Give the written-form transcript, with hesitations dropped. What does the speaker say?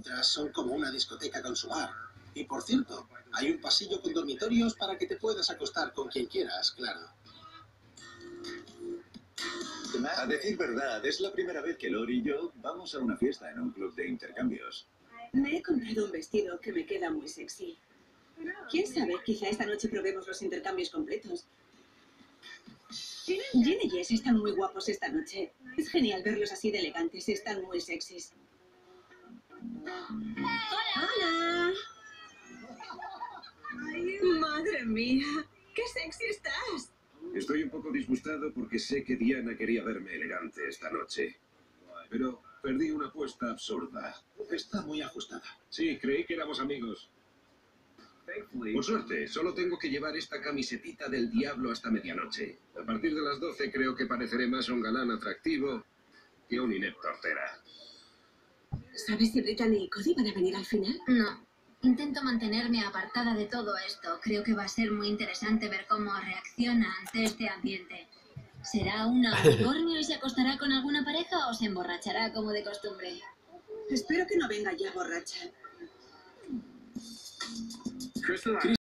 entras son como una discoteca con su bar. Y por cierto, hay un pasillo con dormitorios para que te puedas acostar con quien quieras, claro. A decir verdad, es la primera vez que Lori y yo vamos a una fiesta en un club de intercambios. Me he comprado un vestido que me queda muy sexy. ¿Quién sabe? Quizá esta noche probemos los intercambios completos. Jen y Jess están muy guapos esta noche. Es genial verlos así de elegantes. Están muy sexys. ¡Hola! ¡Madre mía! ¡Qué sexy estás! Estoy un poco disgustado porque sé que Diana quería verme elegante esta noche. Pero perdí una apuesta absurda. Está muy ajustada. Sí, creí que éramos amigos. Por suerte, solo tengo que llevar esta camisetita del diablo hasta medianoche. A partir de las 12 creo que pareceré más un galán atractivo que un inepto hortera. ¿Sabes si Brittany y Cody van a venir al final? No. Intento mantenerme apartada de todo esto. Creo que va a ser muy interesante ver cómo reacciona ante este ambiente. ¿Será una unicornio y se acostará con alguna pareja o se emborrachará como de costumbre? Espero que no venga ya borracha.